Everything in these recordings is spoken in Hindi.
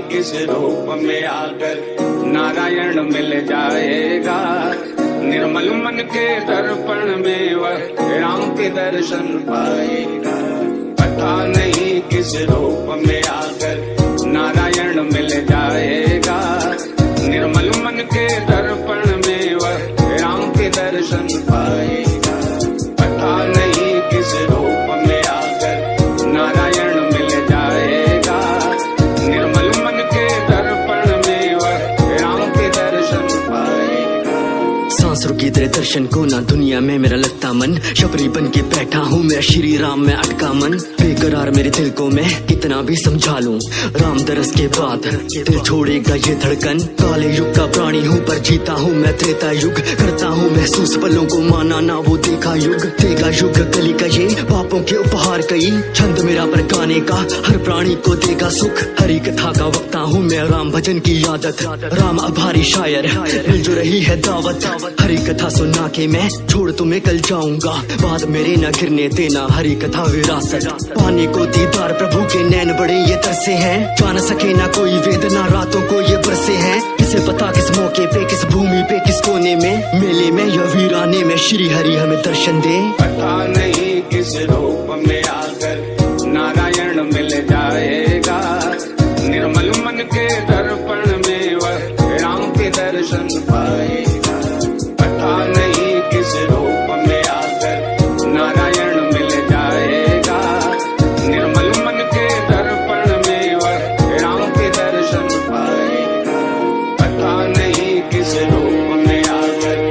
किस रूप में आकर नारायण मिल जाएगा। निर्मल मन के दर्पण में वह राम के दर्शन पाएगा। पता नहीं किस रूप में आकर नारायण मिल जाएगा। निर्मल मन के दर्पण में वह राम के दर्शन पाएगा। पता नहीं किस रूप में आकर नारायण मिल जाएगा। निर्मल मन के दर्पण में वह राम के दर्शन पाएगा। सांसरों की तरह दर्शन को ना दुनिया में मेरा लगता मन, शबरी बन के बैठा हूँ मैं श्री राम में अटका मन। बेकरार मेरे दिल को मैं कितना भी समझा लूं, राम दरस के बाद दिल छोड़ेगा ये धड़कन। काले युग का प्राणी हूँ पर जीता हूँ मैं त्रेता युग। करता हूँ महसूस पलों को माना ना वो देखा युग। देगा युग कली का ये पापों के उपहार कई, छंद मेरा पर गाने का हर प्राणी को देगा सुख। हरी कथा का वक्ता हूँ मैं, राम भजन की आदत, राम आभारी शायर मिल जो रही है दावत। हरी कथा सुना के मैं छोड़ तुम्हें कल जाऊंगा, बाद मेरे न गिरने देना हरी कथा विरासत। पाने को दीदार प्रभु के नैन बड़े ये तरसे हैं, जान सके ना कोई वेदना रातों को ये बरसे हैं। किसे पता किस मौके पे किस भूमि पे किस कोने में, मेले में या वीराने में श्री हरि हमें दर्शन दे। पता नहीं किस रूप में आकर नारायण मिल जाएगा। निर्मल मन के दर्पण में वह राम के दर्शन पाएगा। पता नहीं किस रूप में आकर नारायण मिल जाएगा। निर्मल मन के दर्पण में वह राम के दर्शन पाएगा। पता नहीं किस रूप में आकर,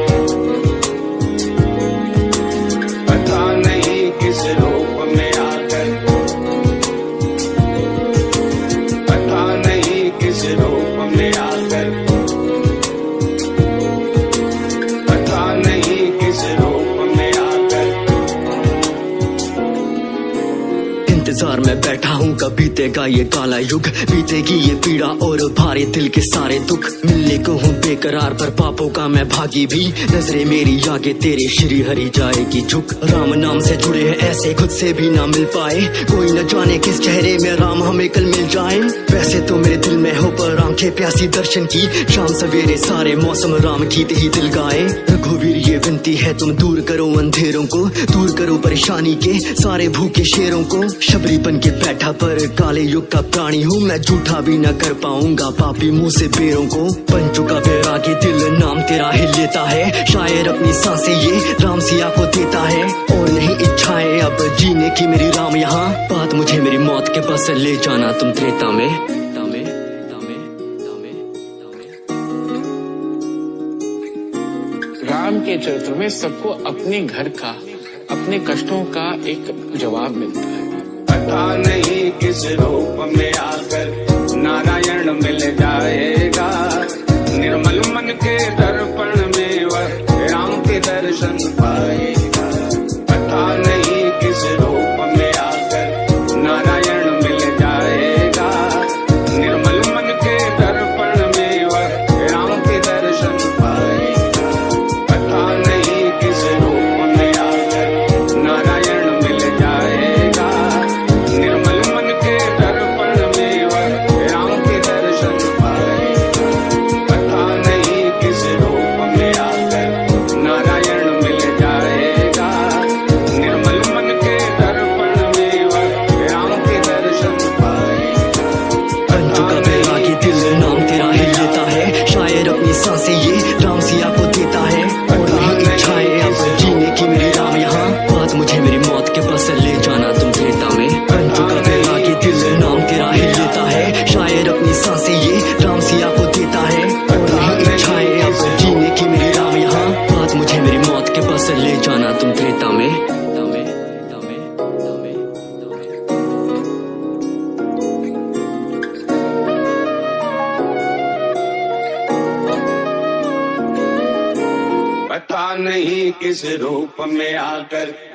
पता नहीं किस रूप में आकर, पता नहीं किस रूप में आकर, पता नहीं किस रूप में आकर। इंतजार में बैठा हूँ कब बीतेगा ये काला युग, बीतेगी ये पीड़ा और भारे दिल के सारे दुख। मिलने को हूँ बेकरार पर पापों का मैं भागी भी, नजरे मेरी आगे तेरे श्री हरि जाएगी झुक। राम नाम से जुड़े हैं ऐसे खुद से भी ना मिल पाए, कोई न जाने किस चेहरे में राम हमें कल मिल जाए। वैसे तो मेरे दिल में हो पर आंखें प्यासी दर्शन की, शाम सवेरे सारे मौसम राम गीत ही दिल गाए। रघुवीर ये विनती है तुम दूर करो अंधेरों को, दूर करो परेशानी के सारे भूखे शेरों को। शबरी बन के बैठा पर काले युग का प्राणी हूँ मैं, झूठा भी न कर पाऊंगा पापी मुंह से बेरों को। बन चुका बैरागी दिल नाम तेरा ही लेता है, शायर अपनी सांसें ये राम सिया को देता है। और नहीं इच्छाएं अब जीने की मेरी राम यहाँ, बात मुझे मेरी मौत के पास ले जाना तुम त्रेता में। राम के चरित्र में सबको अपने घर का, अपने कष्टों का एक जवाब मिलता है। पता नहीं किस रूप में आकर नारायण मिल जाएगा। निर्मल मन के दर्पण में वह राम के दर्शन पाएगा। पता नहीं किस रूप में आकर नारायण मिल जाएगा। निर्मल मन के दर्पण में वह राम के दर्शन पाएगा। पता नहीं किस रूप में आकर नारायण मिल जाएगा। निर्मल मन के दर्पण में वह राम के दर्शन पाएगा। पता नहीं किस रूप में आकर नारायण मिल जाएगा। निर्मल मन के दर्पण में वह राम के दर्शन पाएगा। बन चुका बैरागी दिल नाम तेरा ही लेता है, शायर अपनी सांसें ये राम सिया को देता है। और नहीं इच्छाएं अब जीने की मेरी राम यहाँ, बात मुझे मेरी मौत के पास ले जाना तुम त्रेता में। बन चुका बैरागी दिल नाम तेरा ही लेता है, शायर अपनी सांसें ये राम सिया को देता है। और नहीं इच्छाएं अब जीने की मेरी राम यहाँ, बात मुझे मेरी मौत के पास ले जाना तुम त्रेता में। पता नहीं किस रूप में आकर